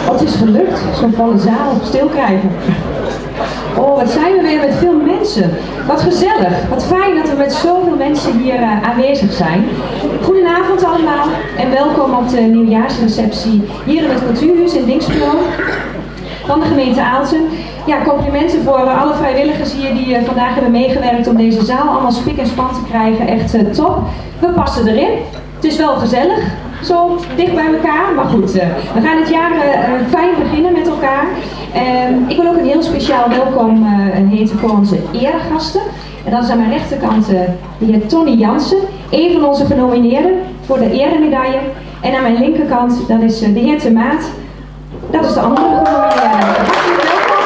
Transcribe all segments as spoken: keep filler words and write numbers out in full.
Oh, het is gelukt, zo'n volle zaal stil krijgen. Oh, wat zijn we weer met veel mensen. Wat gezellig, wat fijn dat we met zoveel mensen hier uh, aanwezig zijn. Goedenavond allemaal en welkom op de nieuwjaarsreceptie hier in het Cultuurhuis in Dinxperlo van de gemeente Aalten. Ja, complimenten voor uh, alle vrijwilligers hier die uh, vandaag hebben meegewerkt om deze zaal allemaal spik en span te krijgen. Echt uh, top. We passen erin. Het is wel gezellig, zo dicht bij elkaar, maar goed, uh, we gaan het jaar uh, fijn beginnen met elkaar. Uh, ik wil ook een heel speciaal welkom uh, heten voor onze eregasten. En dat is aan mijn rechterkant uh, de heer Tony Jansen, een van onze genomineerden voor de eremedaille. En aan mijn linkerkant, dat is uh, de heer Temaat, dat is de andere genomineerde. Hartelijk welkom.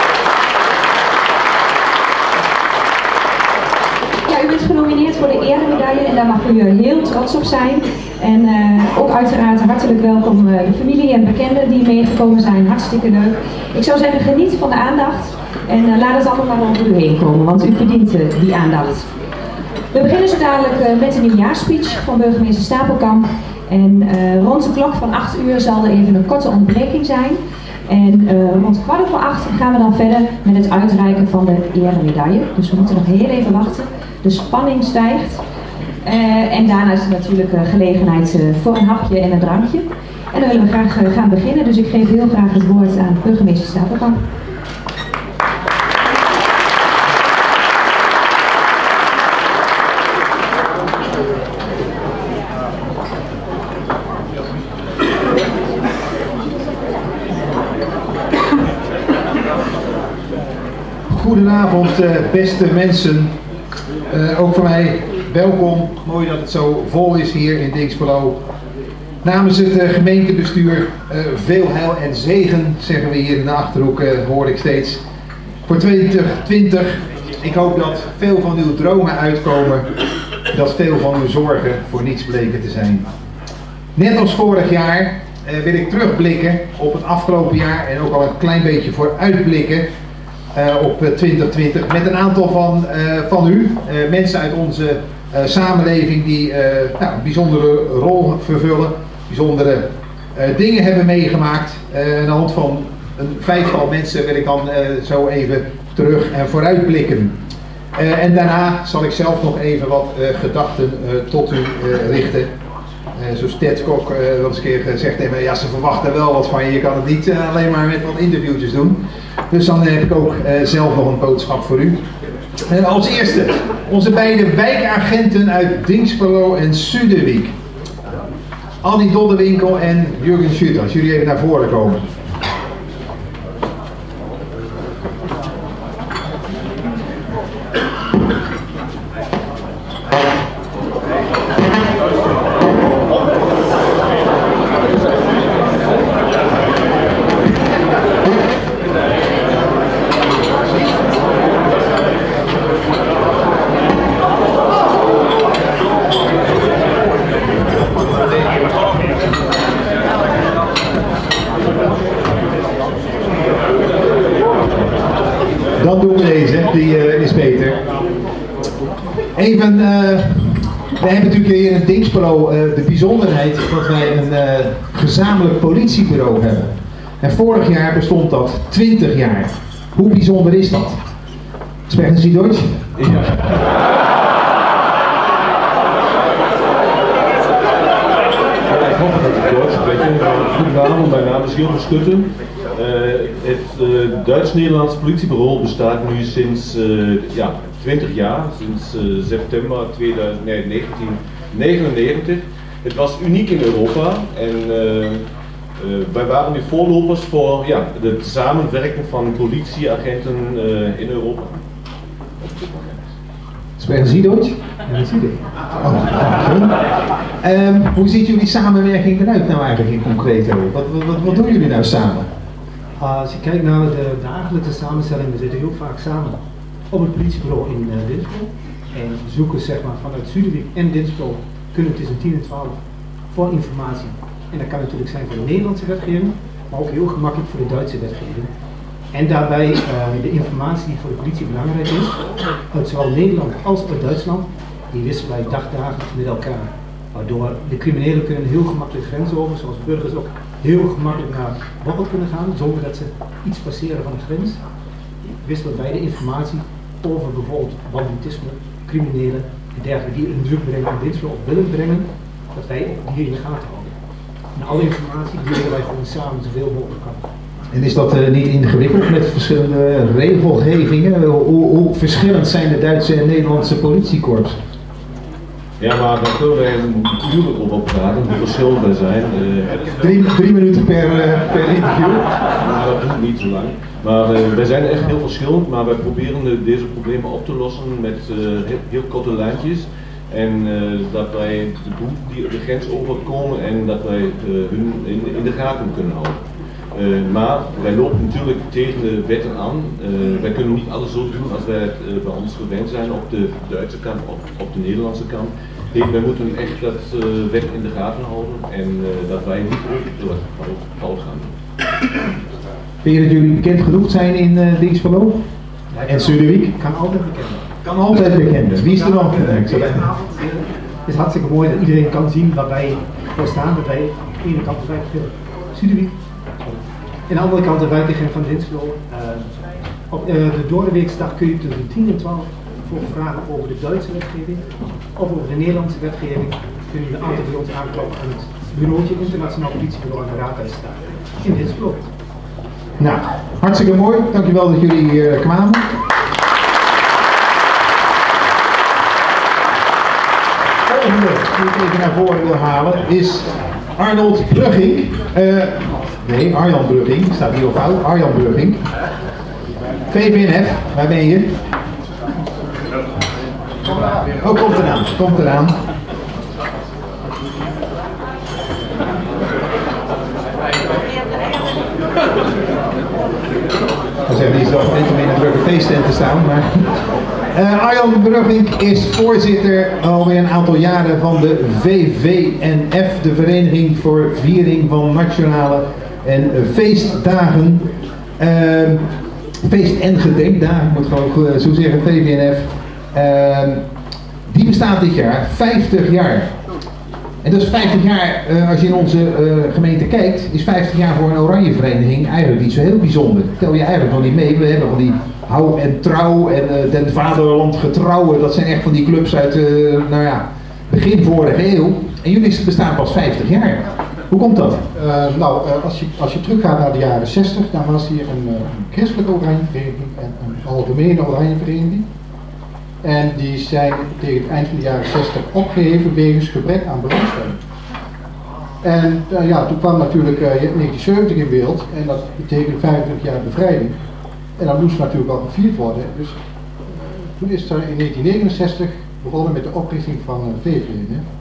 Ja, u bent genomineerd voor de eremedaille en daar mag u uh, heel trots op zijn. En uh, ook uiteraard hartelijk welkom uh, de familie en bekenden die meegekomen zijn. Hartstikke leuk. Ik zou zeggen, geniet van de aandacht en uh, laat het allemaal maar over u heen komen, want u verdient uh, die aandacht. We beginnen zo dadelijk uh, met een nieuwjaarsspeech van burgemeester Stapelkamp. En uh, rond de klok van acht uur zal er even een korte ontbreking zijn. En uh, rond kwart voor acht gaan we dan verder met het uitreiken van de eremedaille. Dus we moeten nog heel even wachten. De spanning stijgt. Uh, en daarna is er natuurlijk uh, gelegenheid uh, voor een hapje en een drankje. En dan willen we graag uh, gaan beginnen, dus ik geef heel graag het woord aan burgemeester Stapelkamp. Goedenavond, uh, beste mensen. Uh, ook voor mij welkom. Mooi dat het zo vol is hier in Dinxperlo. Namens het uh, gemeentebestuur uh, veel heil en zegen, zeggen we hier in de Achterhoek, uh, hoor ik steeds. Voor twintig twintig. Ik hoop dat veel van uw dromen uitkomen. Dat veel van uw zorgen voor niets bleken te zijn. Net als vorig jaar uh, wil ik terugblikken op het afgelopen jaar en ook al een klein beetje vooruitblikken. Uh, op uh, twintig twintig met een aantal van, uh, van u, uh, mensen uit onze uh, samenleving die uh, nou, een bijzondere rol vervullen, bijzondere uh, dingen hebben meegemaakt. Uh, aan de hand van een vijftal mensen wil ik dan uh, zo even terug en vooruitblikken. Uh, en daarna zal ik zelf nog even wat uh, gedachten uh, tot u uh, richten. Uh, zoals Ted Kok uh, wel eens een keer gezegd heeft, ja, ze verwachten wel wat van je, je kan het niet uh, alleen maar met wat interviewtjes doen. Dus dan heb ik ook uh, zelf nog een boodschap voor u. En als eerste, onze beide wijkagenten uit Dinxperlo en Suderwiek. Annie Doddewinkel en Jurgen Schutter, als jullie even naar voren komen. Dan doen we deze, die uh, is beter. Even, uh, we hebben natuurlijk hier in Dinxperlo uh, de bijzonderheid dat wij een uh, gezamenlijk politiebureau hebben. En vorig jaar bestond dat twintig jaar. Hoe bijzonder is dat? Sprechen Sie Deutsch? Ja. Ik hoop dat ik Duits spreek. Goedenavond, mijn naam is Jurgen Schutter. Uh, het uh, Duits-Nederlands politiebureau bestaat nu sinds uh, ja, twintig jaar, sinds uh, september tweeduizend, nee, negentien negenennegentig. Het was uniek in Europa en uh, uh, wij waren nu voorlopers voor ja, het samenwerken van politieagenten uh, in Europa. Spreken Sie Deutsch? Oh, okay. um, hoe ziet jullie samenwerking eruit nou eigenlijk in concreto? Wat, wat, wat doen jullie nou samen? Uh, als je kijkt naar de dagelijkse samenstelling, we zitten heel vaak samen op het politiebureau in uh, Dinxperlo. En zoeken zeg maar, vanuit Suderwiek en Dinxperlo kunnen tussen tien en twaalf voor informatie. En dat kan natuurlijk zijn voor de Nederlandse wetgeving, maar ook heel gemakkelijk voor de Duitse wetgeving. En daarbij uh, de informatie die voor de politie belangrijk is, uit zowel Nederland als uit Duitsland, die wisselen wij dagdagelijks met elkaar. Waardoor de criminelen kunnen heel gemakkelijk grenzen over, zoals burgers ook heel gemakkelijk naar Bocholt kunnen gaan zonder dat ze iets passeren van de grens. Wisselen wij de informatie over bijvoorbeeld banditisme, criminelen en dergelijke die een druk brengen aan Dinxperlo of willen brengen, dat wij ook die in de gaten houden. En alle informatie delen wij gewoon samen zoveel mogelijk kan. En is dat uh, niet ingewikkeld met verschillende regelgevingen? Hoe, hoe verschillend zijn de Duitse en Nederlandse politiekorps? Ja, maar daar kunnen wij natuurlijk op praten, hoe verschillend er zijn. Uh, drie, drie minuten per, uh, per interview? Nou, dat doet niet zo lang. Maar uh, wij zijn echt heel verschillend, maar wij proberen uh, deze problemen op te lossen met uh, heel, heel korte lijntjes. En uh, dat wij de boel die de grens overkomen en dat wij uh, hun in, in de gaten kunnen houden. Uh, maar wij lopen natuurlijk tegen de wetten aan. Uh, wij kunnen niet alles zo doen als wij het uh, bij ons gewend zijn op de Duitse kant of op de Nederlandse kant. Nee, wij moeten echt dat uh, wet in de gaten houden en uh, dat wij niet ook fout gaan doen. Vind je dat jullie bekend genoeg zijn in uh, Dinxperlo? Ja, en Zuiderwijk? Kan altijd bekend. Kan altijd bekend. Wie is er dan? Het is hartstikke mooi dat iedereen kan zien waar wij voor staan. Dat wij aan de ene kant de wijkagent Zuiderwijk, aan de andere kant de wijkagent van Dinxperlo. Uh, op uh, de doordeweeksdag kun je tussen tien en twaalf voor vragen over de Duitse wetgeving of over de Nederlandse wetgeving. Kun je altijd bij ons aankloppen aan het bureautje Internationaal Politiebureau aan de Raadhuisstraat in Dinxperlo. Nou, hartstikke mooi. Dankjewel dat jullie hier uh, kwamen. Volgende die ik even naar voren wil halen is Arnold Brugging. Uh, nee, Arjan Brugging. Staat hier op fout. Arjan Brugging. V V N F, waar ben je? Oh, komt eraan. Komt eraan. Ik zeg niet zo gewend om in een drukke feesttent te staan, maar... Uh, Arjan Brugging is voorzitter alweer een aantal jaren van de V V N F, de Vereniging voor Viering van Nationale en uh, Feestdagen. Uh, feest- en gedenkdagen, ik moet gewoon uh, zo zeggen, V V N F. Uh, die bestaat dit jaar vijftig jaar. En dat is vijftig jaar, uh, als je in onze uh, gemeente kijkt, is vijftig jaar voor een oranje vereniging eigenlijk niet zo heel bijzonder. Dat tel je eigenlijk nog niet mee. We hebben van die hou en trouw en uh, den vaderland getrouwen. Dat zijn echt van die clubs uit uh, nou ja, begin vorige eeuw. En jullie bestaan pas vijftig jaar. Hoe komt dat? Uh, nou, uh, als, je, als je teruggaat naar de jaren zestig, dan was hier een, uh, een christelijke oranje vereniging en een algemene oranje vereniging. En die zijn tegen het eind van de jaren zestig opgeheven wegens gebrek aan belangstelling. En uh, ja, toen kwam natuurlijk uh, negentien zeventig in beeld en dat betekent vijfentwintig jaar bevrijding. En dat moest natuurlijk wel gevierd worden. Dus uh, toen is er in negentien negenenzestig begonnen met de oprichting van uh, V V N. Hè.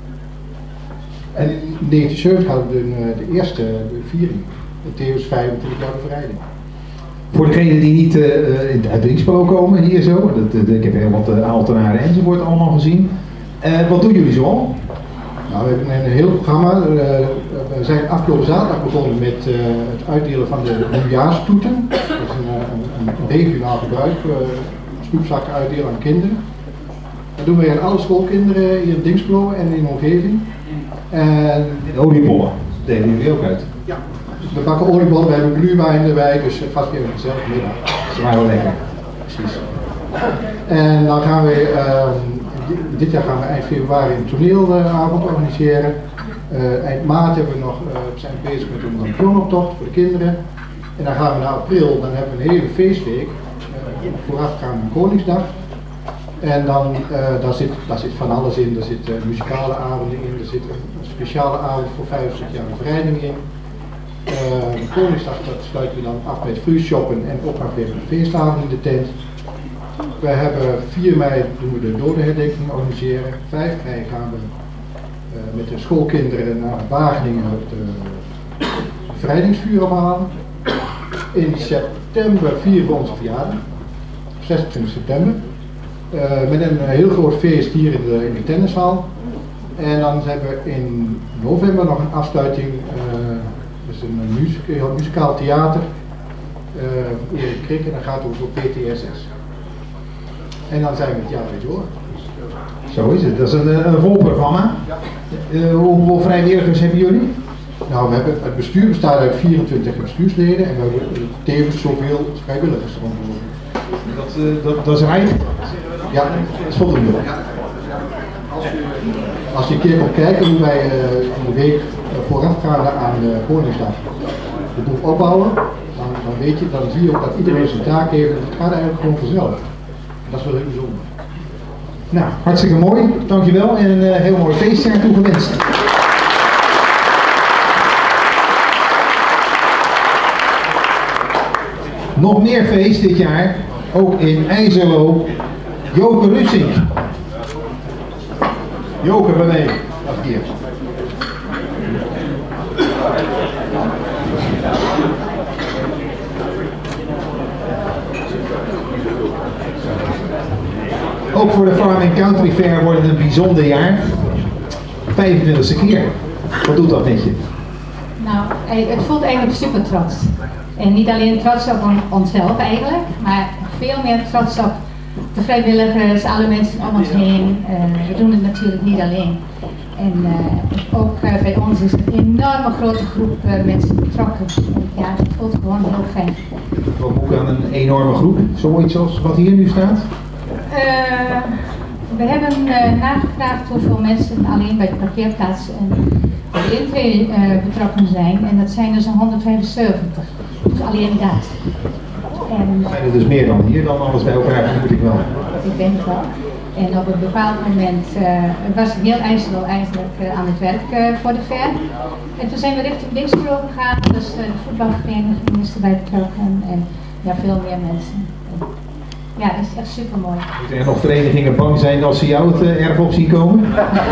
En in negentien zeventig hadden we de, de eerste de viering. En tevens vijfentwintig jaar bevrijding. Voor degenen die niet uh, uit Dinxperlo komen, hier zo, dat, uh, ik heb heel wat uh, Aaltenaren enzovoort allemaal gezien. Uh, wat doen jullie zoal? Nou, we hebben een heel programma. Uh, we zijn afgelopen zaterdag begonnen met uh, het uitdelen van de nieuwjaarstoeten. Dat is een, een, een regionaal gebruik, uh, snoepzakken uitdelen aan kinderen. Dat doen we aan alle schoolkinderen hier in Dinxperlo en in de omgeving. En de oliebollen, dat delen jullie ook uit? Ja. We bakken oliebollen, we hebben glühwein erbij, dus vast weer een gezellige middag. Dat is maar wel lekker. Precies. En dan gaan we, uh, dit jaar gaan we eind februari een toneelavond organiseren. Uh, eind maart hebben we nog, uh, we zijn bezig met een lampionnenoptocht voor de kinderen. En dan gaan we naar april, dan hebben we een hele feestweek, uh, voorafgaand aan Koningsdag. En dan, uh, daar, zit, daar zit van alles in, er zitten uh, muzikale avonden in, er zit een speciale avond voor vijfenzestig jaar bevrijding in. Uh, Koningsdag dat sluiten we dan af met free shoppen en ook nog weer een feestavond in de tent. We hebben vier mei doen we de dodenherdenking organiseren. vijf mei gaan we uh, met de schoolkinderen naar Wageningen het uh, bevrijdingsvuur ophalen. In september vieren we onze verjaardag, zesentwintig september. Uh, met een uh, heel groot feest hier in de, in de tennishal. En dan hebben we in november nog een afsluiting. Uh, Dat is een muzikaal, muzikaal theater, uh, Erik Krik, en dan gaat het over P T S S. En dan zijn we het jaar weer door. Zo is het, dat is een, een vol programma. Uh, hoeveel vrijwilligers hebben jullie? Nou, we hebben, het bestuur bestaat uit vierentwintig bestuursleden en we hebben tevens zoveel vrijwilligers rondlopen. Dat, uh, dat, dat is rijk. Ja, dat is voldoende. Als je, als je een keer komt kijken hoe wij uh, in de week voorafgaande aan de Koningsdag de boel opbouwen, dan, dan weet je, dan zie je ook dat iedereen zijn taak heeft en het gaat eigenlijk gewoon vanzelf. En dat is wel heel bijzonder. Nou, hartstikke mooi. Dankjewel en een uh, heel mooi feestje ertoe gewenst. Nog meer feest dit jaar, ook in IJzerlo. Joke Russink. Joke, bij mij. Dag hier. Ook voor de Farm and Country Fair wordt het een bijzonder jaar. vijfentwintigste keer. Wat doet dat met je? Nou, het voelt eigenlijk super trots. En niet alleen trots op onszelf eigenlijk, maar veel meer trots op de vrijwilligers, alle mensen om ons heen. Uh, we doen het natuurlijk niet alleen. En uh, ook uh, bij ons is een enorme grote groep uh, mensen betrokken. En ja, het voelt gewoon heel fijn. Wat moet aan een enorme groep? Zoiets als wat hier nu staat? Uh, we hebben uh, nagevraagd hoeveel mensen alleen bij de parkeerplaats en de intree uh, betrokken zijn. En dat zijn er zo'n honderdvijfenzeventig. Dus alleen dat. En zijn er dus meer dan hier dan alles bij elkaar, moet ik wel. Ik denk het wel. En op een bepaald moment uh, was heel IJzerlo eigenlijk uh, aan het werk uh, voor de fair. En toen zijn we richting Dingsboro gegaan, dus uh, de voetbalvereniging is erbij betrokken en ja, veel meer mensen. En, ja, het is echt super mooi. Moeten er nog verenigingen bang zijn als ze jou het uh, erf op zien komen?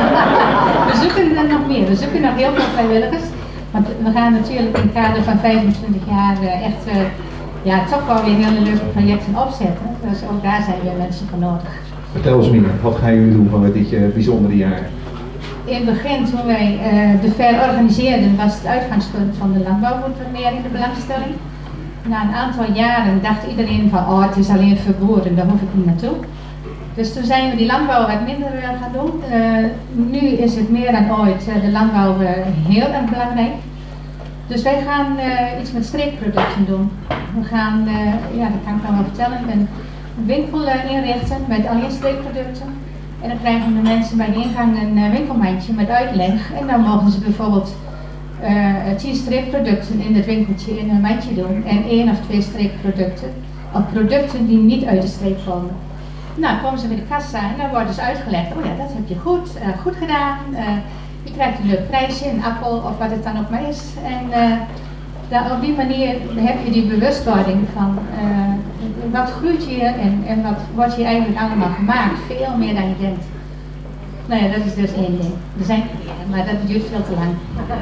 We zoeken er nog meer, we zoeken nog heel veel vrijwilligers. Want we gaan natuurlijk in het kader van vijfentwintig jaar uh, echt uh, ja, toch wel weer hele leuke projecten opzetten. Dus ook daar zijn weer mensen voor nodig. Vertel eens meer, wat gaan jullie doen van dit uh, bijzondere jaar? In het begin, toen wij uh, de fair organiseerden, was het uitgangspunt van de landbouw meer in de belangstelling. Na een aantal jaren dacht iedereen van, oh het is alleen verboden, daar hoef ik niet naartoe. Dus toen zijn we die landbouw wat minder uh, gaan doen. Uh, nu is het meer dan ooit uh, de landbouw uh, heel erg belangrijk. Dus wij gaan uh, iets met streekproducten doen. We gaan, uh, ja dat kan ik wel vertellen, een winkel uh, inrichten met alleen streekproducten. En dan krijgen de mensen bij de ingang een uh, winkelmandje met uitleg. En dan mogen ze bijvoorbeeld uh, tien streekproducten in het winkeltje in een mandje doen. En één of twee streekproducten. Of producten die niet uit de streek komen. Nou, komen ze bij de kassa en dan wordt dus uitgelegd, oh ja, dat heb je goed, uh, goed gedaan. Uh, je krijgt een leuk prijsje, een appel of wat het dan ook maar is. En uh, dan op die manier heb je die bewustwording van uh, wat groeit hier en, en wat wordt hier eigenlijk allemaal gemaakt. Veel meer dan je denkt. Nou ja, dat is dus één ding. Er zijn er meer, maar dat duurt veel te lang.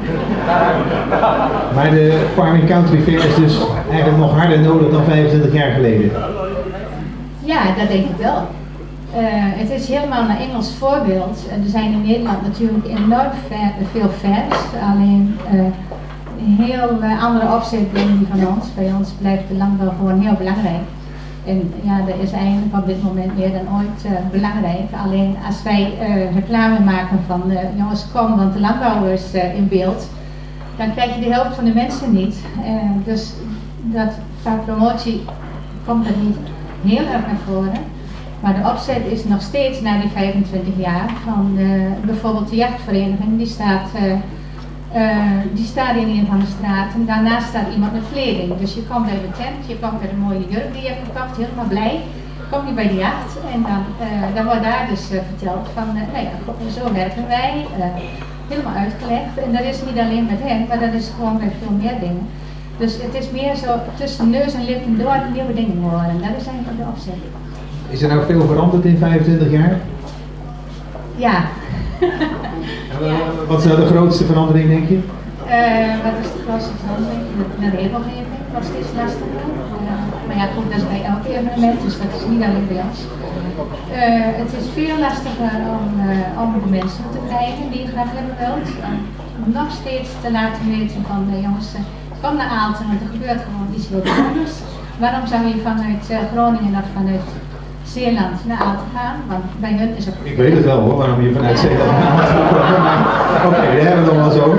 Maar de Farm and Country Fair is dus eigenlijk nog harder nodig dan vijfentwintig jaar geleden. Ja, dat denk ik wel. Uh, het is helemaal een Engels voorbeeld. Uh, er zijn in Nederland natuurlijk enorm ver, veel fairs, alleen uh, een heel uh, andere opzet dan die van ons. Bij ons blijft de landbouw gewoon heel belangrijk. En ja, dat is eigenlijk op dit moment meer dan ooit uh, belangrijk. Alleen als wij uh, reclame maken van uh, jongens kom, want de landbouw is uh, in beeld, dan krijg je de helft van de mensen niet. Uh, dus dat qua promotie komt er niet heel erg naar voren. Maar de opzet is nog steeds na die vijfentwintig jaar van uh, bijvoorbeeld de jachtvereniging, die staat, uh, uh, die staat in een van de straten. Daarnaast staat iemand met kleding. Dus je komt bij de tent, je komt bij de mooie jurk die je hebt gekocht, helemaal blij. Kom je bij de jacht en dan, uh, dan wordt daar dus uh, verteld van, uh, nou ja, zo werken wij. Uh, helemaal uitgelegd. En dat is niet alleen met hen, maar dat is gewoon bij veel meer dingen. Dus het is meer zo tussen neus en lippen door nieuwe dingen horen. Dat is eigenlijk de opzet. Is er nou veel veranderd in vijfentwintig jaar? Ja. Ja. Wat is nou de grootste verandering, denk je? Uh, wat is de grootste verandering? De regelgeving was steeds lastiger. Uh, maar ja, goed, dat is bij elk evenement, dus dat is niet alleen bij ons. Uh, het is veel lastiger om, uh, om de mensen te krijgen die je graag hebben wilt. Om nog steeds te laten weten van de jongens, uh, kom naar Aalten, want er gebeurt gewoon iets heel bijzonders. Waarom zou je vanuit uh, Groningen of vanuit Zeeland naar Aalten gaan, want bij hun is het... Ik weet het wel hoor, waarom je vanuit Zeeland naar Aalten gaat. Oké, okay, daar hebben we het nog wel zo.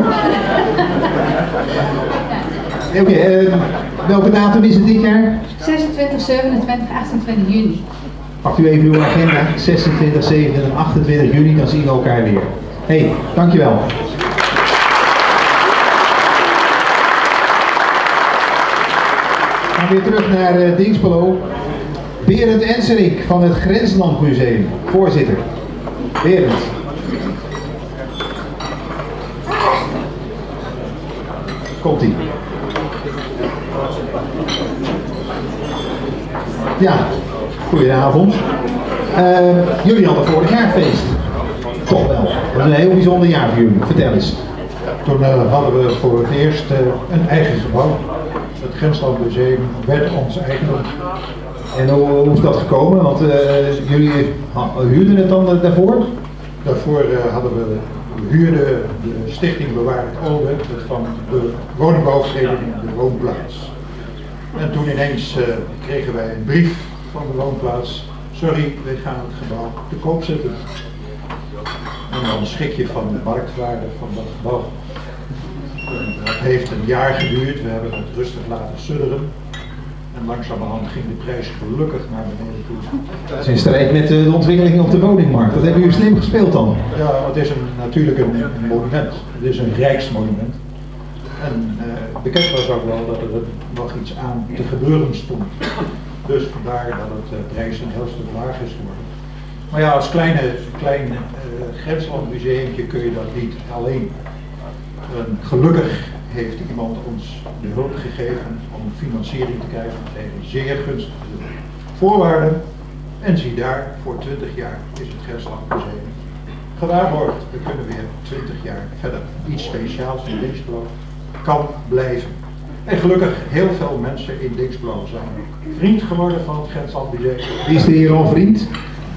Oké, okay, uh, welke datum is het dit jaar? zesentwintig, zevenentwintig, achtentwintig juni. Pakt u even uw agenda, zesentwintig, zevenentwintig en achtentwintig juni, dan zien we elkaar weer. Hé, hey, dankjewel. We gaan weer terug naar uh, Dinxperlo. Berend Enserik van het Grenslandmuseum, voorzitter. Berend. Komt-ie. Ja, goedenavond. Uh, jullie hadden vorig jaar feest. Toch wel. Dat was een heel bijzonder jaar voor jullie. Vertel eens. Toen uh, hadden we voor het eerst uh, een eigen gebouw. Het Grenslandmuseum werd ons eigendom. En hoe, hoe is dat gekomen? Want uh, jullie huurden het dan uh, daarvoor? Daarvoor uh, hadden we, we huurden de Stichting Bewaar het Oude van de woningbouwvereniging De Woonplaats. En toen ineens uh, kregen wij een brief van de Woonplaats. Sorry, wij gaan het gebouw te koop zetten. En dan schrik je van de marktwaarde van dat gebouw. Dat heeft een jaar geduurd, we hebben het rustig laten sudderen. En langzamerhand ging de prijs gelukkig naar beneden toe. Dat is in strijd met de ontwikkeling op de woningmarkt. Dat hebben jullie slim gespeeld dan? Ja, het is een, natuurlijk een, een monument. Het is een rijksmonument. En uh, bekend was ook wel dat er nog iets aan te gebeuren stond. Dus vandaar dat het uh, prijs een heel stuk laag is geworden. Maar ja, als kleine, klein uh, grenslandmuseumtje kun je dat niet alleen. Uh, gelukkig heeft iemand ons de hulp gegeven om financiering te krijgen tegen zeer gunstige voorwaarden. En zie daar, voor twintig jaar is het Grenslandmuseum gewaarborgd. We kunnen weer twintig jaar verder. Iets speciaals in Dinxperlo kan blijven. En gelukkig heel veel mensen in Dinxperlo zijn vriend geworden van het Grenslandmuseum. Wie is er hier al vriend?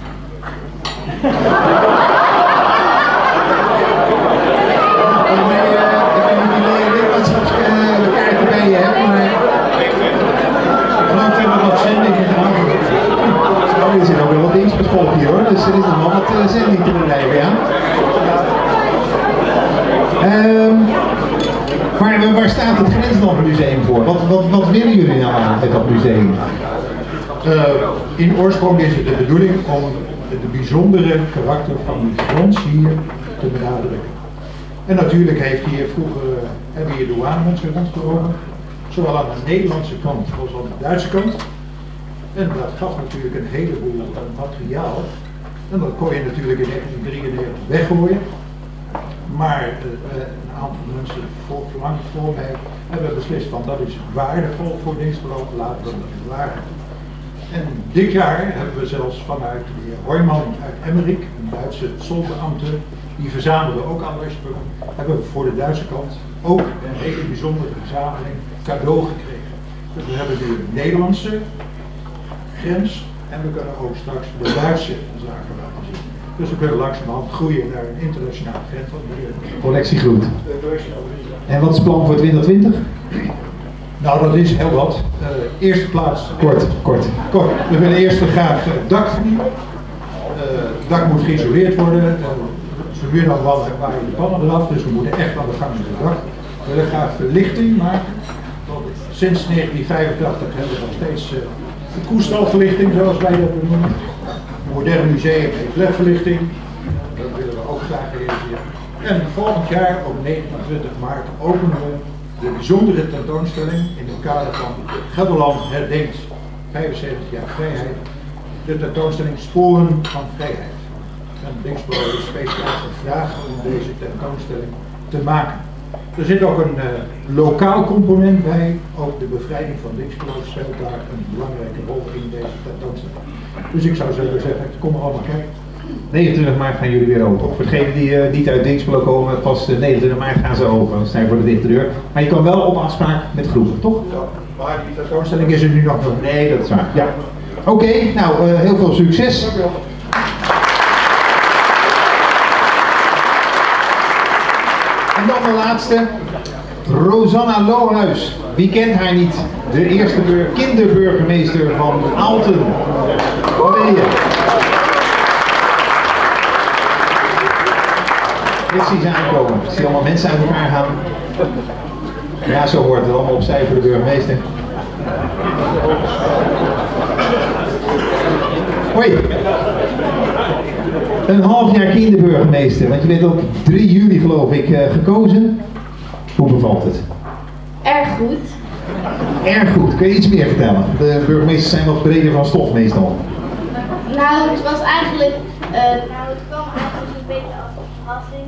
Er zit ook wel wat Dinxpervolk hier hoor, dus er is nog wel wat uh, zending te bedrijven, ja. Um, maar waar staat het Grenslandmuseum voor? Wat, wat, wat willen jullie nou met dat museum? Uh, in oorsprong is het de bedoeling om de bijzondere karakter van de grens hier te benadrukken. En natuurlijk heeft hier vroeger, uh, hebben hier douanemensen rondgelopen, zowel aan de Nederlandse kant als aan de Duitse kant. En dat gaf natuurlijk een heleboel uh, materiaal. En dat kon je natuurlijk in negentien drieënnegentig weggooien. Maar uh, een aantal mensen voor, lang voor mij hebben beslist van dat is waardevol voor Dinxperlo, laten we dat bewaren. En dit jaar hebben we zelfs vanuit de heer Royman uit Emmerik, een Duitse solbeambte, die verzamelde ook allerlei spullen, hebben we voor de Duitse kant ook een hele bijzondere verzameling cadeau gekregen. Dus we hebben nu een Nederlandse grens en we kunnen ook straks de Duitse zaken laten zien. Dus we kunnen langzamerhand groeien naar een internationaal grens. Collectie groeit. En wat is het plan voor twintig twintig? Nou, dat is heel wat. Uh, eerste plaats. Kort, kort. Kort. We willen eerst graag het dak vernieuwen. Uh, het dak moet geïsoleerd worden. Uh, zo nu dan wel waaien de pannen eraf, dus we moeten echt aan de gang met het dak. We willen graag verlichting maken. Sinds negentien vijfentachtig hebben we nog steeds uh, de koestalverlichting, zoals wij dat noemen. Het moderne museum heeft ledverlichting. Dat willen we ook graag realiseren. En volgend jaar, op negenentwintig maart, openen we de bijzondere tentoonstelling in het kader van Gelderland herdenkt vijfenzeventig jaar vrijheid. De tentoonstelling Sporen van Vrijheid. En Dinxperlo is speciaal gevraagd om deze tentoonstelling te maken. Er zit ook een uh, lokaal component bij. Ook de bevrijding van Dinxperlo speelt daar een belangrijke rol in deze tentoonstelling. Dus ik zou zeggen, kom er allemaal kijken. negenentwintig maart gaan jullie weer open. Voor degenen die uh, niet uit Dinxperlo komen, pas uh, negenentwintig maart gaan ze open. Dan staan voor de dichte deur. Maar je kan wel op afspraak met groepen, toch? Ja, maar die tentoonstelling is er nu nog niet. Nee, dat is waar. Ja. Oké, okay, nou uh, heel veel succes. Dank u wel. En dan de laatste, Rosanna Lohuis. Wie kent haar niet? De eerste kinderburgemeester van Aalten. Waar ben je? Ik zie ze aankomen. Ik zie allemaal mensen uit elkaar gaan. Ja, zo hoort het allemaal opzij voor de burgemeester. Hoi. Een half jaar kinderburgemeester, want je bent op drie juli geloof ik uh, gekozen. Hoe bevalt het? Erg goed. Erg goed. Kun je iets meer vertellen? De burgemeesters zijn wat breder van stof meestal. Nou, het was eigenlijk, uh, nou het kwam eigenlijk een beetje als een verrassing.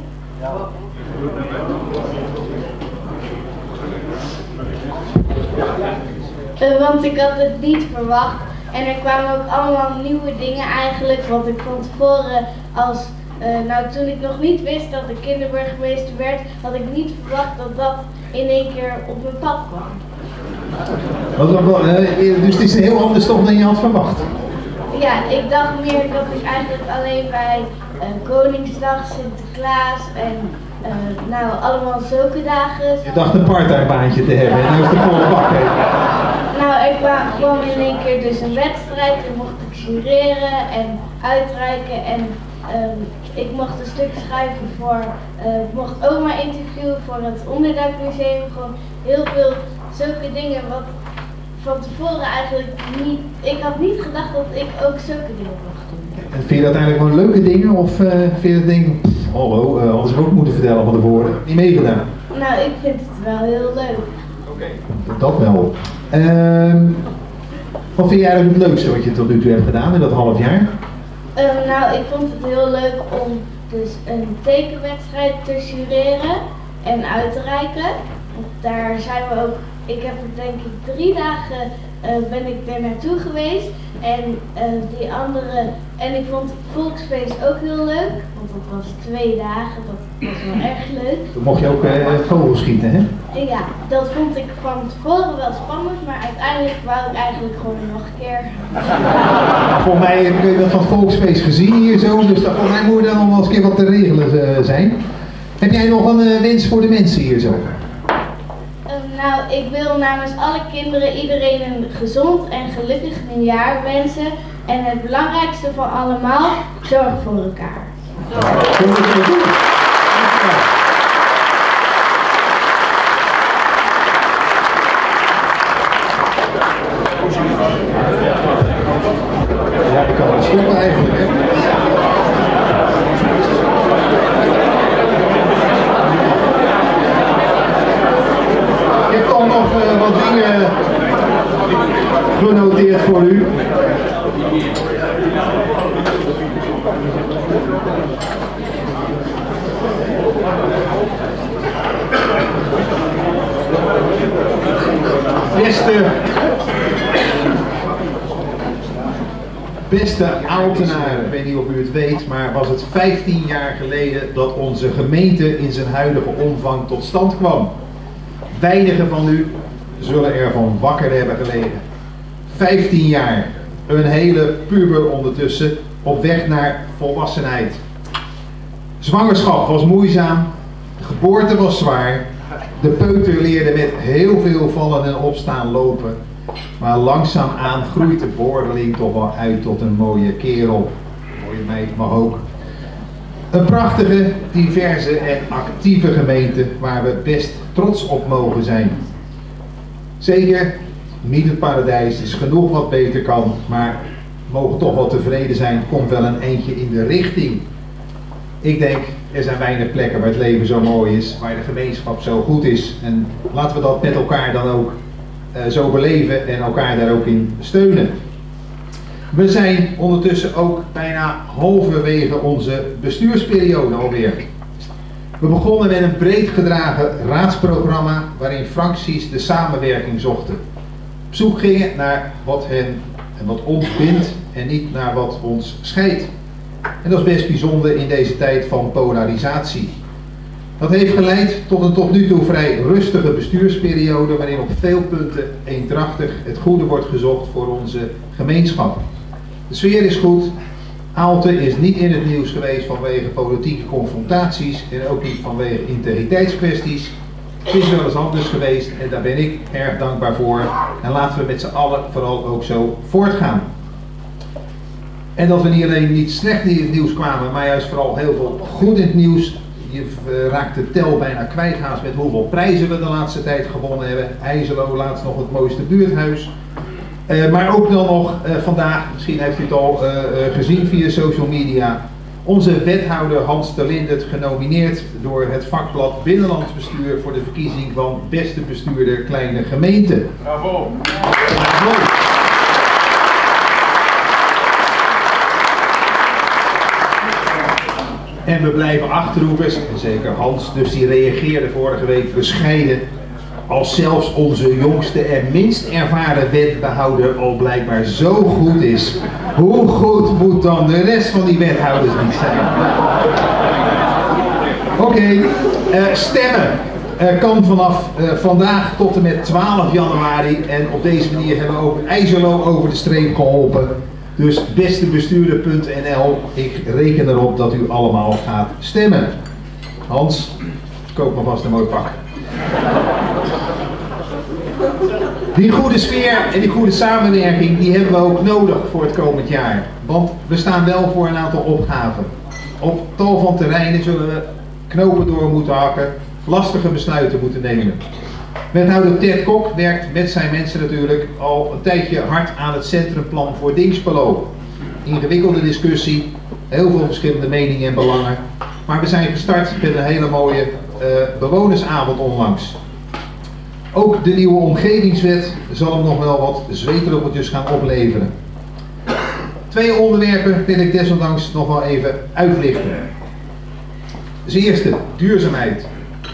Uh, want ik had het niet verwacht. En er kwamen ook allemaal nieuwe dingen eigenlijk, wat ik van tevoren als, uh, nou toen ik nog niet wist dat ik kinderburgemeester werd, had ik niet verwacht dat dat in één keer op mijn pad kwam. Wat, wat, uh, dus het is een heel ander stof dan je had verwacht? Ja, ik dacht meer dat ik eigenlijk alleen bij uh, Koningsdag, Sinterklaas en uh, nou allemaal zulke dagen. Je dacht een parttime baantje te hebben en nu is de volle bak. Hè? Nou, er kwam, kwam in één keer dus een wedstrijd, en mocht ik jureren en uitreiken en um, ik mocht een stuk schrijven voor, uh, ik mocht oma interviewen voor het Onderduikmuseum, gewoon heel veel zulke dingen wat van tevoren eigenlijk niet, ik had niet gedacht dat ik ook zulke dingen mocht doen. En vind je dat eigenlijk gewoon leuke dingen of uh, vind je dat ding, pff, hallo, uh, hadden ze ook moeten vertellen van tevoren, niet meegedaan? Nou, ik vind het wel heel leuk. Oké, okay. Dat wel. Uh, wat vind jij eigenlijk het leukste wat je tot nu toe hebt gedaan in dat half jaar? Uh, nou, ik vond het heel leuk om dus een tekenwedstrijd te jureren en uit te reiken. Want daar zijn we ook, ik heb het denk ik drie dagen uh, ben ik er naartoe geweest. En uh, die andere, en ik vond het volksfeest ook heel leuk, want dat was twee dagen, dat was wel erg leuk. Toen mocht je ook uh, vogels schieten, hè? Ja, dat vond ik van tevoren wel spannend, maar uiteindelijk wou ik eigenlijk gewoon nog een keer. Volgens mij heb ik dat van het volksfeest gezien hier zo, dus dat, volgens mij moet er dan nog wel eens een keer wat te regelen uh, zijn. Heb jij nog een uh, wens voor de mensen hier zo? Nou, ik wil namens alle kinderen iedereen een gezond en gelukkig nieuwjaar wensen. En het belangrijkste van allemaal, zorg voor elkaar. Ja, ik kan het stoppen eigenlijk, hè. Ik heb dan nog uh, wat dingen genoteerd voor u. Beste, beste Aaltenaren, ik weet niet of u het weet, maar was het vijftien jaar geleden dat onze gemeente in zijn huidige omvang tot stand kwam. Weinigen van u zullen ervan wakker hebben gelegen. vijftien jaar, een hele puber ondertussen, op weg naar volwassenheid. Zwangerschap was moeizaam, de geboorte was zwaar, de peuter leerde met heel veel vallen en opstaan lopen, maar langzaamaan groeit de boordeling toch wel uit tot een mooie kerel. Mooie meid mag ook. Een prachtige, diverse en actieve gemeente waar we best trots op mogen zijn. Zeker niet het paradijs, is genoeg wat beter kan, maar we mogen toch wel tevreden zijn, komt wel een eindje in de richting. Ik denk, er zijn weinig plekken waar het leven zo mooi is, waar de gemeenschap zo goed is. En laten we dat met elkaar dan ook uh, zo beleven en elkaar daar ook in steunen. We zijn ondertussen ook bijna halverwege onze bestuursperiode alweer. We begonnen met een breed gedragen raadsprogramma waarin fracties de samenwerking zochten. Op zoek gingen naar wat hen en wat ons bindt en niet naar wat ons scheidt. En dat is best bijzonder in deze tijd van polarisatie. Dat heeft geleid tot een tot nu toe vrij rustige bestuursperiode waarin op veel punten eendrachtig het goede wordt gezocht voor onze gemeenschap. De sfeer is goed. Aalten is niet in het nieuws geweest vanwege politieke confrontaties en ook niet vanwege integriteitskwesties. Het is wel eens anders geweest en daar ben ik erg dankbaar voor. En laten we met z'n allen vooral ook zo voortgaan. En dat we niet alleen niet slecht in het nieuws kwamen, maar juist vooral heel veel goed in het nieuws. Je raakt de tel bijna kwijt haast met hoeveel prijzen we de laatste tijd gewonnen hebben. IJselo laatst nog het mooiste buurthuis. Uh, maar ook dan nog uh, vandaag, misschien heeft u het al uh, uh, gezien via social media, onze wethouder Hans de Lindert genomineerd door het vakblad Binnenlands Bestuur voor de verkiezing van beste bestuurder kleine gemeente. Bravo! Bravo. En we blijven achterroepers, en zeker Hans, dus die reageerde vorige week bescheiden. Als zelfs onze jongste en minst ervaren wetbehouder al blijkbaar zo goed is, hoe goed moet dan de rest van die wethouders niet zijn? Oké, okay, uh, stemmen uh, kan vanaf uh, vandaag tot en met twaalf januari en op deze manier hebben we ook IJselo over de streep geholpen. Dus bestebestuurder punt n l, ik reken erop dat u allemaal gaat stemmen. Hans, koop maar vast een mooi pak. Die goede sfeer en die goede samenwerking, die hebben we ook nodig voor het komend jaar. Want we staan wel voor een aantal opgaven. Op tal van terreinen zullen we knopen door moeten hakken, lastige besluiten moeten nemen. Wethouder Ted Kok werkt met zijn mensen natuurlijk al een tijdje hard aan het centrumplan voor Dinxperlo. Ingewikkelde discussie, heel veel verschillende meningen en belangen. Maar we zijn gestart met een hele mooie uh, bewonersavond onlangs. Ook de nieuwe omgevingswet zal hem nog wel wat zweetdruppeltjes gaan opleveren. Twee onderwerpen wil ik desondanks nog wel even uitlichten. Als eerste, duurzaamheid.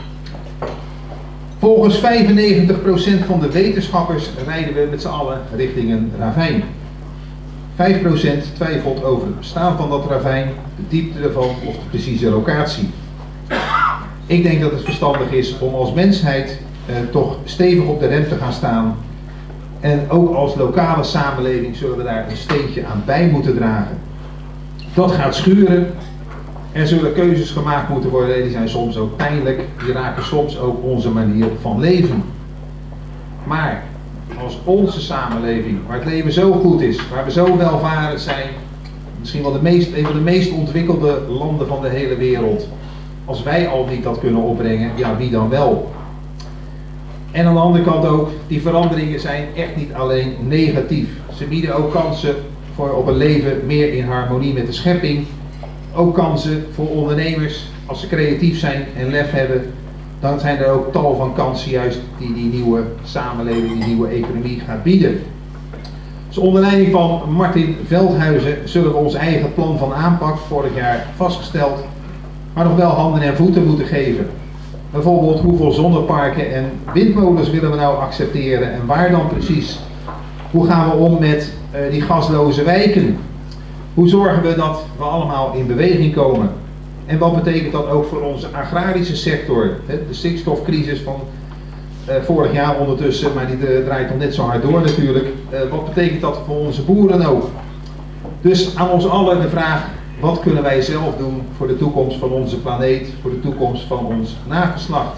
Volgens vijfennegentig procent van de wetenschappers rijden we met z'n allen richting een ravijn. vijf procent twijfelt over het bestaan van dat ravijn, de diepte ervan of de precieze locatie. Ik denk dat het verstandig is om als mensheid eh, toch stevig op de rem te gaan staan. En ook als lokale samenleving zullen we daar een steentje aan bij moeten dragen. Dat gaat schuren. Er zullen keuzes gemaakt moeten worden, die zijn soms ook pijnlijk, die raken soms ook onze manier van leven. Maar als onze samenleving, waar het leven zo goed is, waar we zo welvarend zijn, misschien wel de meest, een van de meest ontwikkelde landen van de hele wereld, als wij al niet dat kunnen opbrengen, ja, wie dan wel? En aan de andere kant ook, die veranderingen zijn echt niet alleen negatief. Ze bieden ook kansen voor op een leven meer in harmonie met de schepping. Ook kansen voor ondernemers, als ze creatief zijn en lef hebben, dan zijn er ook tal van kansen juist die die nieuwe samenleving, die nieuwe economie gaat bieden. Dus onder leiding van Martin Veldhuizen zullen we ons eigen plan van aanpak vorig jaar vastgesteld, maar nog wel handen en voeten moeten geven. Bijvoorbeeld hoeveel zonneparken en windmolens willen we nou accepteren en waar dan precies? Hoe gaan we om met uh, die gasloze wijken? Hoe zorgen we dat we allemaal in beweging komen? En wat betekent dat ook voor onze agrarische sector? De stikstofcrisis van uh, vorig jaar ondertussen, maar die uh, draait nog net zo hard door natuurlijk. Uh, wat betekent dat voor onze boeren ook? Dus aan ons allen de vraag, wat kunnen wij zelf doen voor de toekomst van onze planeet, voor de toekomst van ons nageslacht?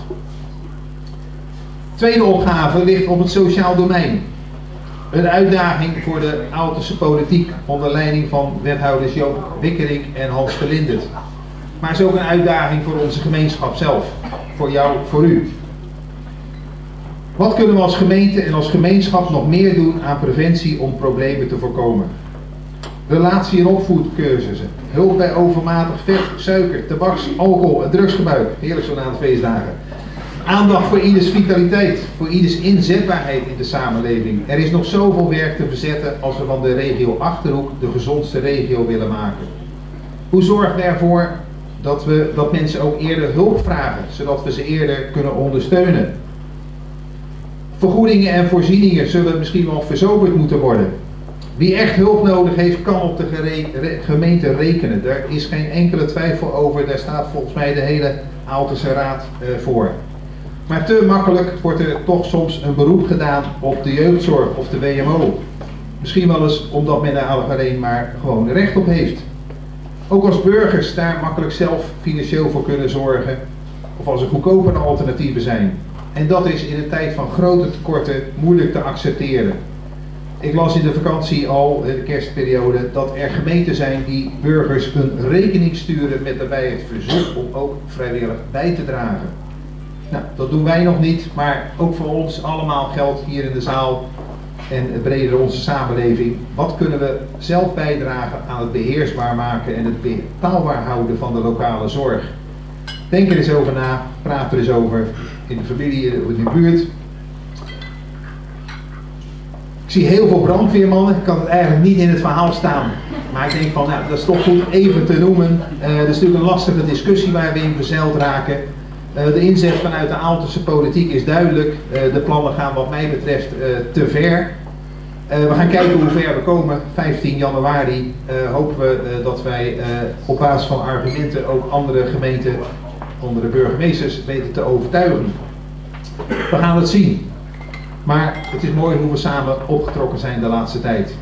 Tweede opgave ligt op het sociaal domein. Een uitdaging voor de Aaltense politiek onder leiding van wethouders Joop Wikkerink en Hans de Lindert. Maar het is ook een uitdaging voor onze gemeenschap zelf, voor jou, voor u. Wat kunnen we als gemeente en als gemeenschap nog meer doen aan preventie om problemen te voorkomen? Relatie- en opvoedcursussen, hulp bij overmatig vet, suiker, tabaks, alcohol en drugsgebruik, heerlijk zo na de feestdagen. Aandacht voor ieders vitaliteit, voor ieders inzetbaarheid in de samenleving. Er is nog zoveel werk te verzetten als we van de regio Achterhoek de gezondste regio willen maken. Hoe zorgen we ervoor dat, we, dat mensen ook eerder hulp vragen, zodat we ze eerder kunnen ondersteunen? Vergoedingen en voorzieningen zullen misschien wel verzoberd moeten worden. Wie echt hulp nodig heeft, kan op de gemeente rekenen. Daar is geen enkele twijfel over, daar staat volgens mij de hele Aaltense Raad uh, voor. Maar te makkelijk wordt er toch soms een beroep gedaan op de jeugdzorg of de W M O. Misschien wel eens omdat men daar alleen maar gewoon recht op heeft. Ook als burgers daar makkelijk zelf financieel voor kunnen zorgen, of als er goedkopere alternatieven zijn. En dat is in een tijd van grote tekorten moeilijk te accepteren. Ik las in de vakantie al, de kerstperiode, dat er gemeenten zijn die burgers een rekening sturen met daarbij het verzoek om ook vrijwillig bij te dragen. Nou, dat doen wij nog niet, maar ook voor ons allemaal geldt hier in de zaal en breder onze samenleving. Wat kunnen we zelf bijdragen aan het beheersbaar maken en het betaalbaar houden van de lokale zorg? Denk er eens over na, praat er eens over in de familie, in de buurt. Ik zie heel veel brandweermannen, ik kan het eigenlijk niet in het verhaal staan. Maar ik denk van, nou, dat is toch goed even te noemen. Uh, dat is natuurlijk een lastige discussie waar we in verzeild raken. Uh, de inzet vanuit de Aaltense politiek is duidelijk. Uh, de plannen gaan wat mij betreft uh, te ver. Uh, we gaan kijken hoe ver we komen. vijftien januari uh, hopen we uh, dat wij uh, op basis van argumenten ook andere gemeenten, andere burgemeesters weten te overtuigen. We gaan het zien. Maar het is mooi hoe we samen opgetrokken zijn de laatste tijd.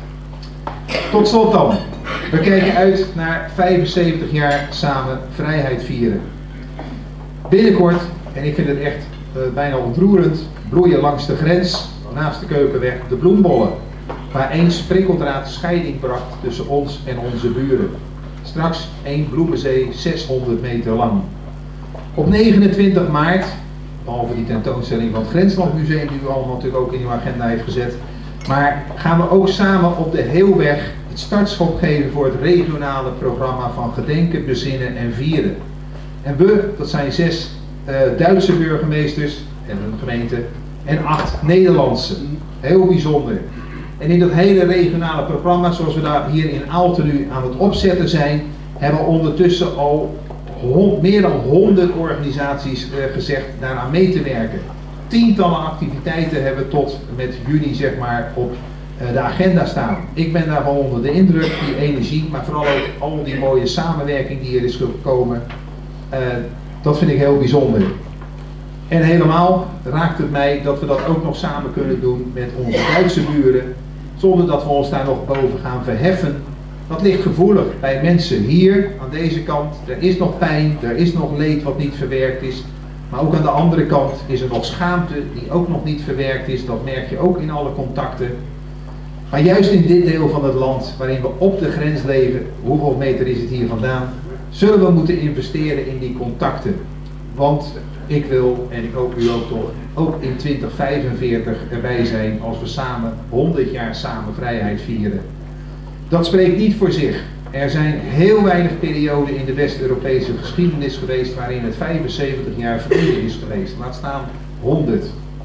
Tot slot dan. We kijken uit naar vijfenzeventig jaar samen vrijheid vieren. Binnenkort, en ik vind het echt uh, bijna ontroerend, bloeien langs de grens, naast de Keukenweg, de bloembollen. Waar één prikkeldraad scheiding bracht tussen ons en onze buren. Straks één bloemenzee zeshonderd meter lang. Op negenentwintig maart, behalve die tentoonstelling van het Grenslandmuseum die u allemaal natuurlijk ook in uw agenda heeft gezet, maar gaan we ook samen op de Heelweg het startschot geven voor het regionale programma van gedenken, bezinnen en vieren. En we, dat zijn zes uh, Duitse burgemeesters en hun gemeente en acht Nederlandse. Heel bijzonder. En in dat hele regionale programma, zoals we daar hier in Aalten nu aan het opzetten zijn, hebben we ondertussen al hond, meer dan honderd organisaties uh, gezegd daaraan mee te werken. Tientallen activiteiten hebben we tot met juni zeg maar op uh, de agenda staan. Ik ben daarvan onder de indruk, die energie, maar vooral ook al die mooie samenwerking die er is gekomen. Uh, dat vind ik heel bijzonder. En helemaal raakt het mij dat we dat ook nog samen kunnen doen met onze Duitse buren, zonder dat we ons daar nog boven gaan verheffen. Dat ligt gevoelig bij mensen hier aan deze kant. Er is nog pijn, er is nog leed wat niet verwerkt is. Maar ook aan de andere kant is er nog schaamte die ook nog niet verwerkt is. Dat merk je ook in alle contacten. Maar juist in dit deel van het land, waarin we op de grens leven, hoeveel meter is het hier vandaan, zullen we moeten investeren in die contacten. Want ik wil, en ik hoop u ook toch, ook in twintig vijfenveertig erbij zijn als we samen honderd jaar samen vrijheid vieren. Dat spreekt niet voor zich. Er zijn heel weinig perioden in de West-Europese geschiedenis geweest waarin het vijfenzeventig jaar vrede is geweest. Laat staan honderd.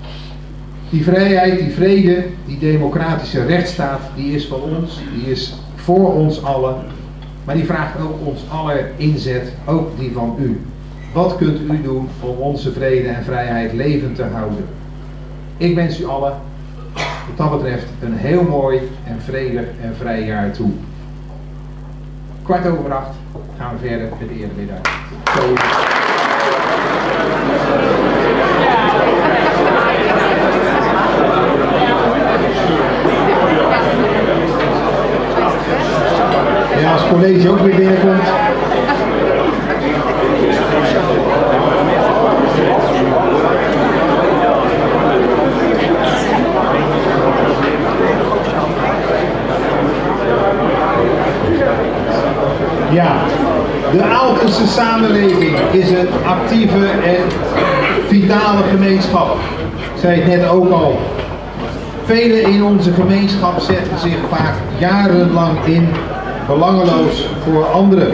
Die vrijheid, die vrede, die democratische rechtsstaat, die is van ons, die is voor ons allen. Maar die vraagt ook ons aller inzet, ook die van u. Wat kunt u doen om onze vrede en vrijheid levend te houden? Ik wens u allen, wat dat betreft, een heel mooi en vredig en vrij jaar toe. Kwart over acht gaan we verder met de eeremiddag. Ja, als het college ook weer binnenkomt. Ja, de Aaltense samenleving is een actieve en vitale gemeenschap. Ik zei het net ook al. Velen in onze gemeenschap zetten zich vaak jarenlang in, belangeloos voor anderen.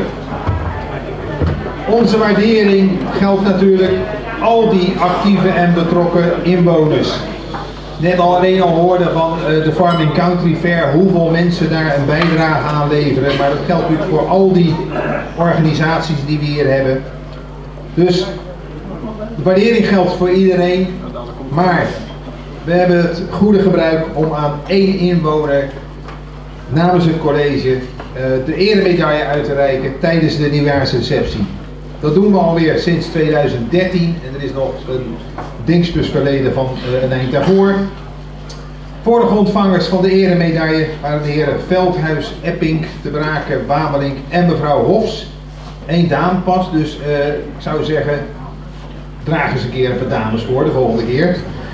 Onze waardering geldt natuurlijk al die actieve en betrokken inwoners. Net al alleen al hoorden van uh, de Farming Country Fair hoeveel mensen daar een bijdrage aan leveren. Maar dat geldt natuurlijk voor al die organisaties die we hier hebben. Dus de waardering geldt voor iedereen. Maar we hebben het goede gebruik om aan één inwoner namens het college uh, de eremedaille uit te reiken tijdens de nieuwjaarsreceptie. Dat doen we alweer sinds tweeduizend dertien en er is nog een dingsbus verleden van uh, een eind daarvoor. Vorige ontvangers van de eremedaille waren de heren Veldhuis, Epping, De Braken, Wamelink en mevrouw Hofs. Eén dame pas, dus uh, ik zou zeggen, draag eens een keer een paar dames voor de volgende keer.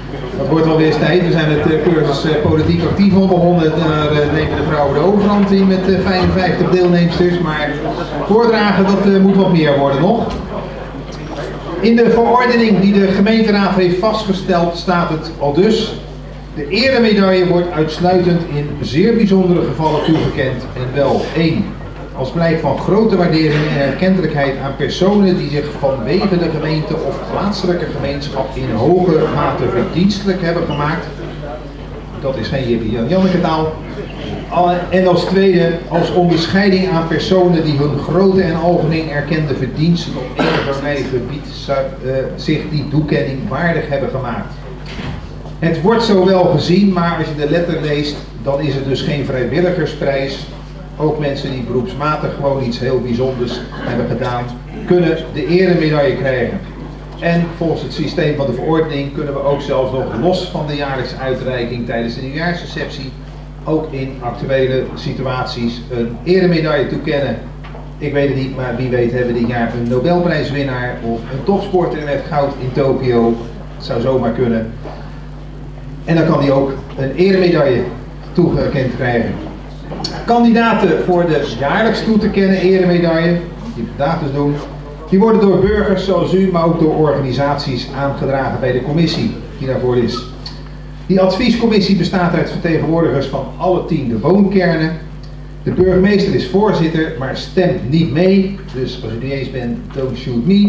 Dat wordt wel weer eens tijd. We zijn met de cursus uh, politiek actief al begonnen. Daar uh, nemen de vrouwen de overhand in met uh, vijfenvijftig deelnemsters. Maar voordragen, dat uh, moet wat meer worden nog. In de verordening die de gemeenteraad heeft vastgesteld staat het aldus: de eremedaille wordt uitsluitend in zeer bijzondere gevallen toegekend en wel één. Als blijk van grote waardering en erkentelijkheid aan personen die zich vanwege de gemeente of plaatselijke gemeenschap in hoge mate verdienstelijk hebben gemaakt. Dat is geen Jippie Jan Janneke taal. En als tweede, als onderscheiding aan personen die hun grote en algemeen erkende verdiensten op enig gebied uh, zich die toekenning waardig hebben gemaakt. Het wordt zo wel gezien, maar als je de letter leest, dan is het dus geen vrijwilligersprijs. Ook mensen die beroepsmatig gewoon iets heel bijzonders hebben gedaan, kunnen de eremedaille krijgen. En volgens het systeem van de verordening kunnen we ook zelfs nog los van de jaarlijkse uitreiking tijdens de nieuwjaarsreceptie ook in actuele situaties een eremedaille toekennen. Ik weet het niet, maar wie weet hebben we dit jaar een Nobelprijswinnaar of een topsporter met goud in Tokio. Het zou zomaar kunnen. En dan kan die ook een eremedaille toegekend krijgen. Kandidaten voor de jaarlijks toe te kennen eremedaille, die vandaag dus doen, die worden door burgers zoals u, maar ook door organisaties aangedragen bij de commissie die daarvoor is. Die adviescommissie bestaat uit vertegenwoordigers van alle tien de woonkernen. De burgemeester is voorzitter, maar stemt niet mee, dus als u niet eens bent, don't shoot me.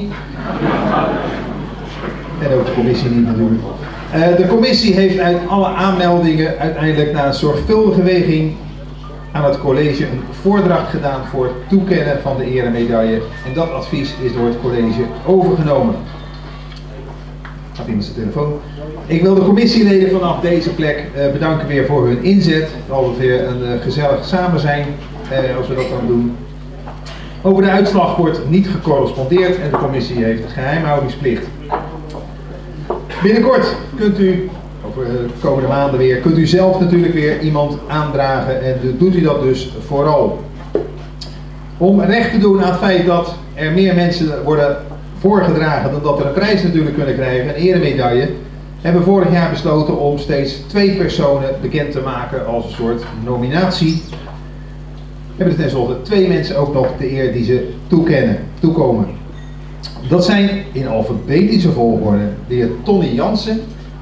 En ook de commissie niet natuurlijk. Uh, de commissie heeft uit alle aanmeldingen uiteindelijk na een zorgvuldige weging aan het college een voordracht gedaan voor het toekennen van de eremedaille. En dat advies is door het college overgenomen. Gaat iemand zijn telefoon. Ik wil de commissieleden vanaf deze plek uh, bedanken weer voor hun inzet. Het zal altijd weer een uh, gezellig samen zijn uh, als we dat dan doen. Over de uitslag wordt niet gecorrespondeerd en de commissie heeft geheimhoudingsplicht. Binnenkort kunt u, over de komende maanden weer, kunt u zelf natuurlijk weer iemand aandragen en doet u dat dus vooral. Om recht te doen aan het feit dat er meer mensen worden voorgedragen dan dat er een prijs natuurlijk kunnen krijgen, een eremedaille, hebben we vorig jaar besloten om steeds twee personen bekend te maken als een soort nominatie. We hebben er tenslotte twee mensen ook nog de eer die ze toekennen, toekomen. Dat zijn in alfabetische volgorde de heer Tony Jansen.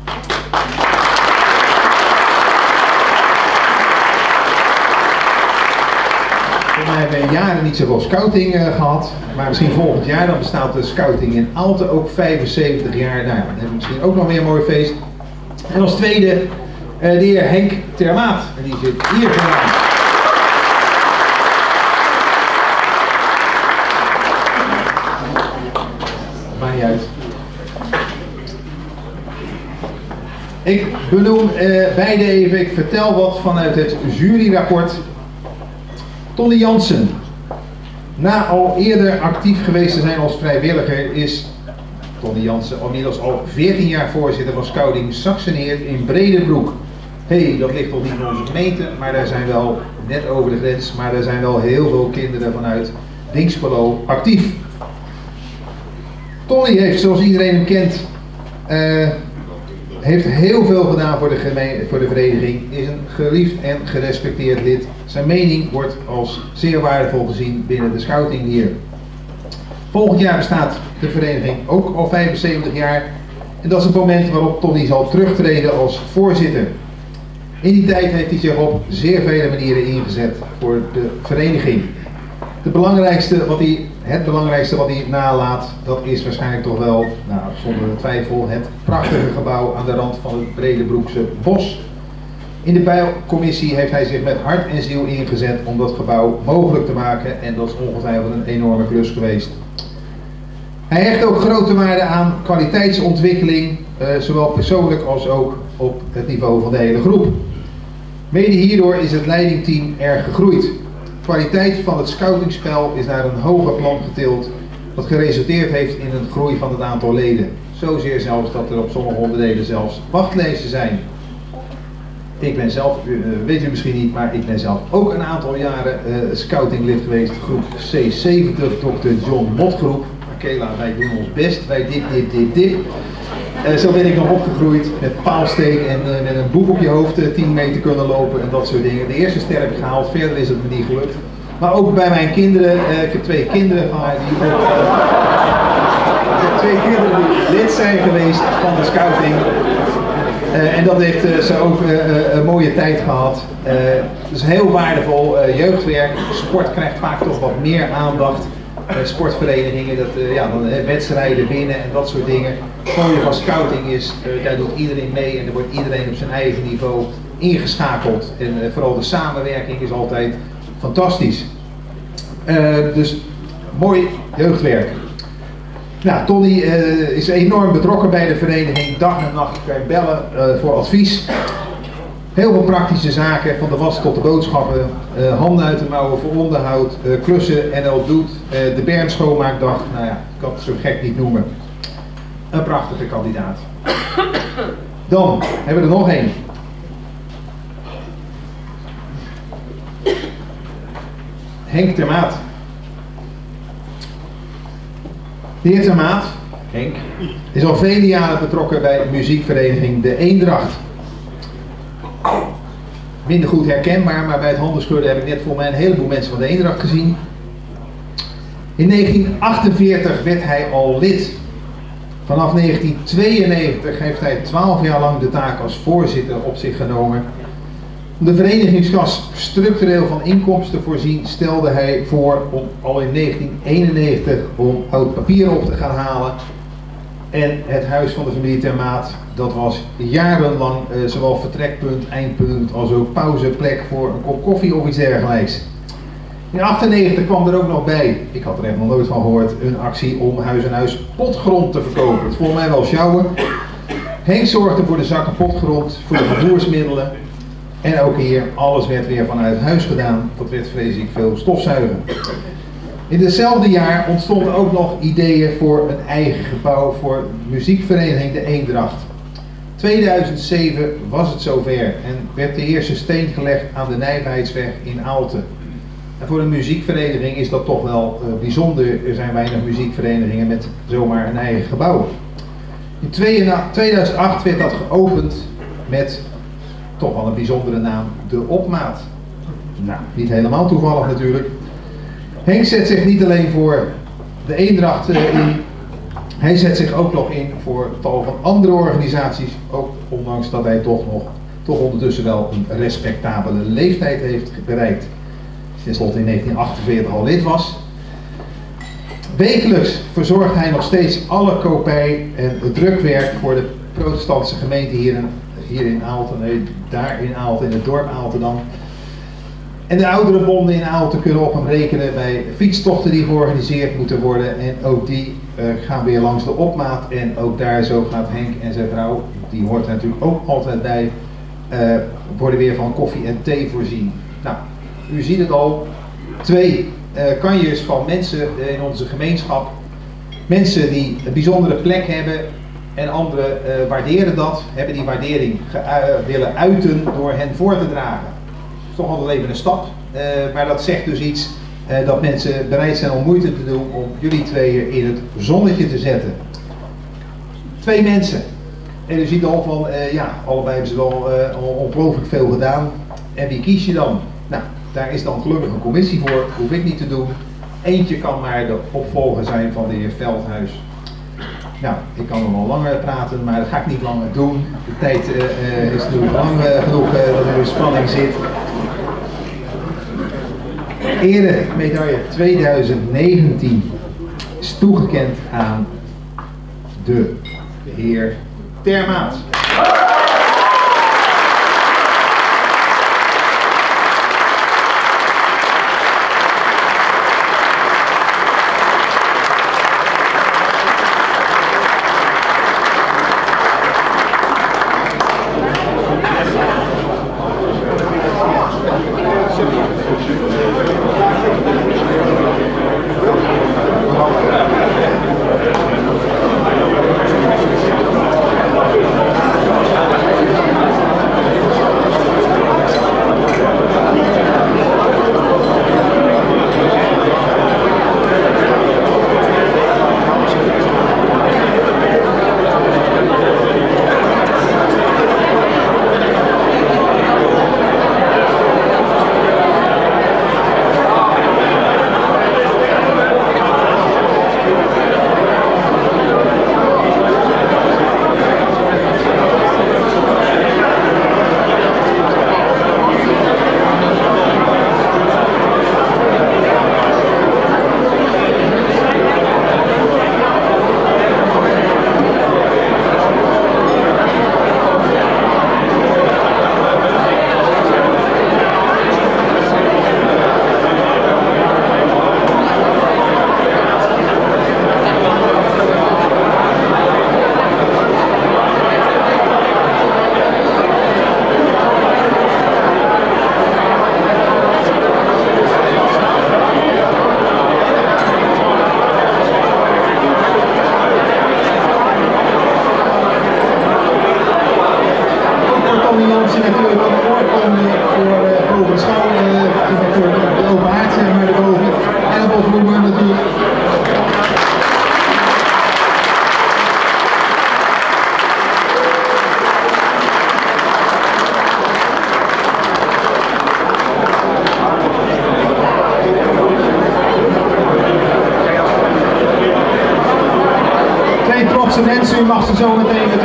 We hebben jaren niet zoveel scouting uh, gehad, maar misschien volgend jaar dan bestaat de scouting in Aalten ook vijfenzeventig jaar. Nou, dan hebben we misschien ook nog weer een mooi feest. En als tweede uh, de heer Henk Termaat. En die zit hier vandaan. Maakt niet uit. Ik benoem uh, beide even, ik vertel wat vanuit het juryrapport. Tony Jansen, na al eerder actief geweest te zijn als vrijwilliger, is Tony Jansen inmiddels al veertien jaar voorzitter van Scouting Saxeneert in Bredenbroek. Hé, hey, dat ligt nog niet in onze gemeente, maar daar zijn wel, net over de grens, maar daar zijn wel heel veel kinderen vanuit Dinxperlo actief. Tony heeft, zoals iedereen hem kent, uh, heeft heel veel gedaan voor de, gemeen, voor de vereniging, is een geliefd en gerespecteerd lid. Zijn mening wordt als zeer waardevol gezien binnen de scouting hier. Volgend jaar bestaat de vereniging ook al vijfenzeventig jaar en dat is het moment waarop Tony zal terugtreden als voorzitter. In die tijd heeft hij zich op zeer vele manieren ingezet voor de vereniging. De belangrijkste wat hij, het belangrijkste wat hij nalaat, dat is waarschijnlijk toch wel, nou, zonder twijfel, het prachtige gebouw aan de rand van het Bredenbroekse bos. In de bijcommissie heeft hij zich met hart en ziel ingezet om dat gebouw mogelijk te maken en dat is ongetwijfeld een enorme klus geweest. Hij hecht ook grote waarde aan kwaliteitsontwikkeling, uh, zowel persoonlijk als ook op het niveau van de hele groep. Mede hierdoor is het leidingteam erg gegroeid. De kwaliteit van het scoutingspel is naar een hoger plan getild, wat geresulteerd heeft in een groei van het aantal leden. Zozeer zelfs dat er op sommige onderdelen zelfs wachtlijsten zijn. Ik ben zelf, uh, weet u misschien niet, maar ik ben zelf ook een aantal jaren uh, scoutinglid geweest, groep C zeventig, dokter John Mot groep. Kela, wij doen ons best, wij dit, dit, dit, dit. Uh, zo ben ik nog opgegroeid met paalsteek en uh, met een boek op je hoofd uh, tien meter kunnen lopen en dat soort dingen. De eerste ster heb ik gehaald, verder is het me niet gelukt. Maar ook bij mijn kinderen, uh, ik heb twee kinderen van mij die ook, uh, ik heb twee kinderen die lid zijn geweest van de scouting. Uh, en dat heeft uh, ze ook uh, uh, een mooie tijd gehad. Uh, het is heel waardevol uh, jeugdwerk. Sport krijgt vaak toch wat meer aandacht. Uh, sportverenigingen, dat, uh, ja, dan, uh, wedstrijden winnen en dat soort dingen. Het mooie van scouting is, uh, daar doet iedereen mee en er wordt iedereen op zijn eigen niveau ingeschakeld. En uh, vooral de samenwerking is altijd fantastisch. Uh, dus mooi jeugdwerk. Nou, Tony uh, is enorm betrokken bij de vereniging. Dag en nacht kan je bellen uh, voor advies. Heel veel praktische zaken, van de was tot de boodschappen, uh, handen uit de mouwen voor onderhoud, uh, klussen en L doet, uh, de Bern schoonmaakdag. Nou ja, ik kan het zo gek niet noemen. Een prachtige kandidaat. Dan hebben we er nog één. Henk ter Maat. De heer ter Maat, Henk, is al vele jaren betrokken bij de muziekvereniging De Eendracht. Minder goed herkenbaar, maar bij het handenschudden heb ik net voor mij een heleboel mensen van De Eendracht gezien. In negentien achtenveertig werd hij al lid. Vanaf negentien tweeënnegentig heeft hij twaalf jaar lang de taak als voorzitter op zich genomen. Om de verenigingskas structureel van inkomsten te voorzien, stelde hij voor om al in negentien eenennegentig om oud papier op te gaan halen. En het huis van de familie ter Maat, dat was jarenlang uh, zowel vertrekpunt, eindpunt als ook pauzeplek voor een kop koffie of iets dergelijks. In achtennegentig kwam er ook nog bij, ik had er echt nog nooit van gehoord, een actie om huis aan huis potgrond te verkopen. Het volgens mij wel sjouwen. Henk zorgde voor de zakken potgrond, voor de vervoersmiddelen. En ook hier, alles werd weer vanuit huis gedaan. Dat werd vreselijk veel stofzuigen. In hetzelfde jaar ontstonden ook nog ideeën voor een eigen gebouw voor muziekvereniging De Eendracht. tweeduizend zeven was het zover en werd de eerste steen gelegd aan de Nijverheidsweg in Aalten. En voor een muziekvereniging is dat toch wel uh, bijzonder. Er zijn weinig muziekverenigingen met zomaar een eigen gebouw. In tweeduizend acht werd dat geopend met toch wel een bijzondere naam, De Opmaat. Nou, niet helemaal toevallig natuurlijk. Henk zet zich niet alleen voor De Eendracht uh, in, hij zet zich ook nog in voor tal van andere organisaties, ook ondanks dat hij toch nog, toch ondertussen wel een respectabele leeftijd heeft bereikt. Ten slotte in negentien achtenveertig al lid was. Wekelijks verzorgt hij nog steeds alle kopij en het drukwerk voor de protestantse gemeente hier in, hier in Aalten, nee, daar in Aalten, in het dorp Aalten dan. En de oudere bonden in Aalten kunnen op hem rekenen bij fietstochten die georganiseerd moeten worden. En ook die uh, gaan weer langs de Opmaat. En ook daar zo gaat Henk en zijn vrouw, die hoort er natuurlijk ook altijd bij, uh, worden weer van koffie en thee voorzien. Nou, u ziet het al, twee uh, kanjes van mensen in onze gemeenschap. Mensen die een bijzondere plek hebben en anderen uh, waarderen dat, hebben die waardering ge- uh, willen uiten door hen voor te dragen. Dat is toch altijd even een stap, uh, maar dat zegt dus iets uh, dat mensen bereid zijn om moeite te doen om jullie tweeën in het zonnetje te zetten. Twee mensen. En u ziet al van, uh, ja, allebei hebben ze wel uh, ongelooflijk veel gedaan. En wie kies je dan? Nou, daar is dan gelukkig een commissie voor, hoef ik niet te doen. Eentje kan maar de opvolger zijn van de heer Veldhuis. Nou, ik kan nog wel langer praten, maar dat ga ik niet langer doen. De tijd uh, uh, is natuurlijk lang uh, genoeg uh, dat er in spanning zit. Eremedaille tweeduizend negentien is toegekend aan de heer ter Maat. beste mensen, u mag ze zo meteen het